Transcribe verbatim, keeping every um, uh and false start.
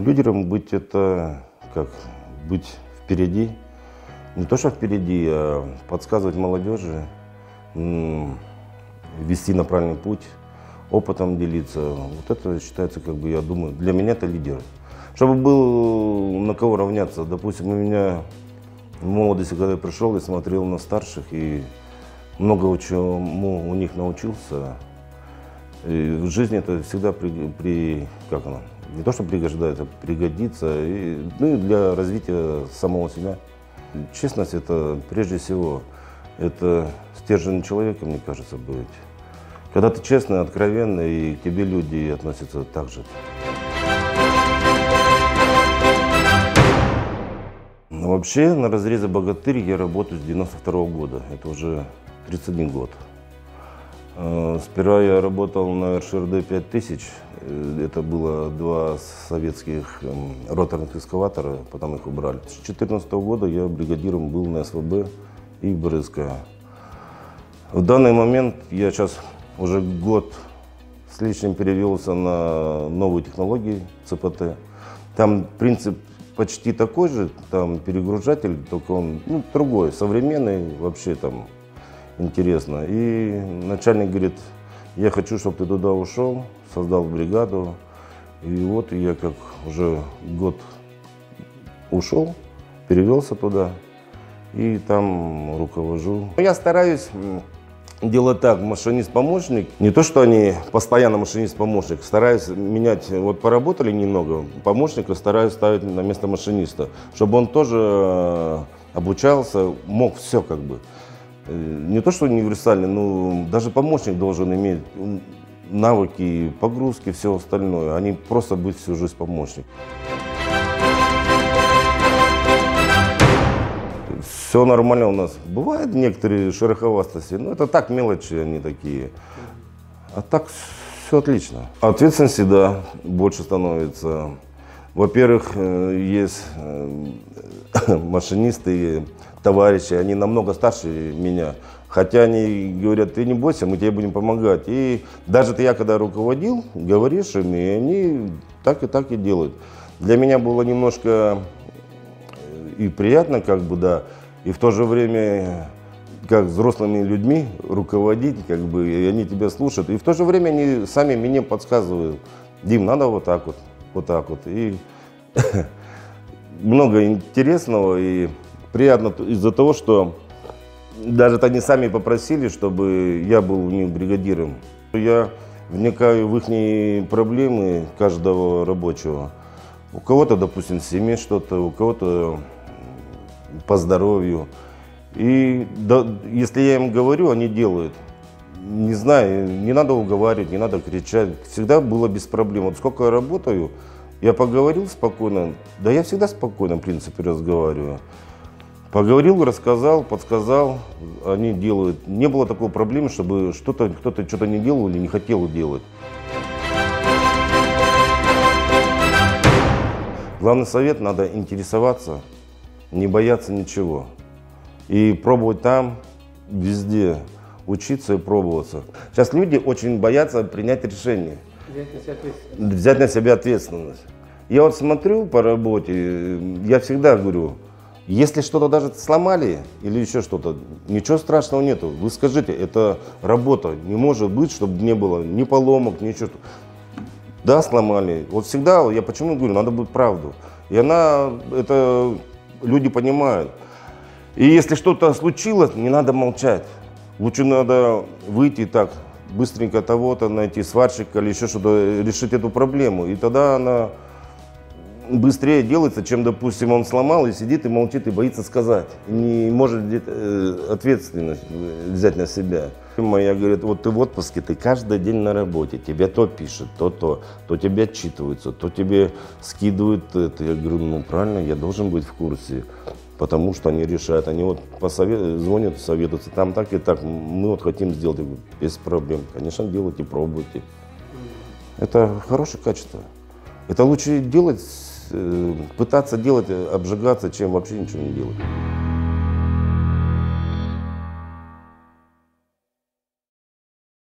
Лидером быть — это как быть впереди. Не то, что впереди, а подсказывать молодежи, вести на правильный путь, опытом делиться. Вот это считается, как бы, я думаю, для меня это лидер. Чтобы был на кого равняться. Допустим, у меня в молодости, когда я пришел, я смотрел на старших и много чему у них научился. И в жизни это всегда при, при как оно, не то что пригождается, пригодится, и, ну и для развития самого себя. Честность — это прежде всего, это стержень человека, мне кажется, быть. Когда ты честный, откровенный, и к тебе люди относятся так же. Но вообще на разрезе «Богатырь» я работаю с девяносто второго года, это уже тридцать один год. Сперва я работал на эр шэ эр дэ пять тысяч, это было два советских роторных экскаватора, потом их убрали. С две тысячи четырнадцатого года я бригадиром был на эс вэ бэ и в бэ эр эс ка. В данный момент я сейчас уже год с лишним перевелся на новые технологии цэ пэ тэ. Там принцип почти такой же, там перегружатель, только он ну, другой, современный, вообще там интересно. И начальник говорит: я хочу, чтобы ты туда ушел, создал бригаду. И вот я как уже год ушел, перевелся туда и там руковожу. Я стараюсь делать так, машинист-помощник. Не то, что они постоянно машинист-помощник, стараюсь менять. Вот поработали немного, помощника стараюсь ставить на место машиниста, чтобы он тоже обучался, мог все как бы. Не то, что универсальный, но даже помощник должен иметь навыки, погрузки, все остальное, а не просто быть всю жизнь помощник. Все нормально у нас. Бывают некоторые шероховатости, но это так, мелочи они такие. А так все отлично. Ответственности, да, больше становится. Во-первых, есть машинисты, товарищи, они намного старше меня. Хотя они говорят: ты не бойся, мы тебе будем помогать. И даже ты, я когда руководил, говоришь им, и они так и так и делают. Для меня было немножко и приятно, как бы, да, и в то же время, как взрослыми людьми руководить, как бы, и они тебя слушают. И в то же время они сами мне подсказывают: Дим, надо вот так вот, вот так вот. И много интересного и приятно из-за того, что даже они сами попросили, чтобы я был у них бригадиром. Я вникаю в их проблемы каждого рабочего. У кого-то, допустим, в семье что-то, у кого-то по здоровью. И да, если я им говорю, они делают. Не знаю, не надо уговаривать, не надо кричать. Всегда было без проблем. Вот сколько я работаю, я поговорил спокойно. Да я всегда спокойно, в принципе, разговариваю. Поговорил, рассказал, подсказал, они делают. Не было такой проблемы, чтобы что-то, кто-то что-то не делал или не хотел делать. Главный совет — надо интересоваться, не бояться ничего. И пробовать там, везде, учиться и пробоваться. Сейчас люди очень боятся принять решение. Взять на себя ответственность. Взять на себя ответственность. Я вот смотрю по работе, я всегда говорю: если что-то даже сломали или еще что-то, ничего страшного нету. Вы скажите, это работа. Не может быть, чтобы не было ни поломок, ничего. Да, сломали. Вот всегда, я почему говорю, надо быть правду. И она, это люди понимают. И если что-то случилось, не надо молчать. Лучше надо выйти так, быстренько того-то найти, сварщика или еще что-то, решить эту проблему. И тогда она быстрее делается, чем, допустим, он сломал и сидит и молчит и боится сказать. Не может ответственность взять на себя. Моя говорит: вот ты в отпуске, ты каждый день на работе, тебе то пишет, то то, то тебе отчитываются, то тебе скидывают это. Я говорю: ну правильно, я должен быть в курсе, потому что они решают, они вот посовет... звонят, советуются, там так и так, мы вот хотим сделать. Я говорю: без проблем, конечно, делайте, пробуйте. Это хорошее качество. Это лучше делать, пытаться делать, обжигаться, чем вообще ничего не делать.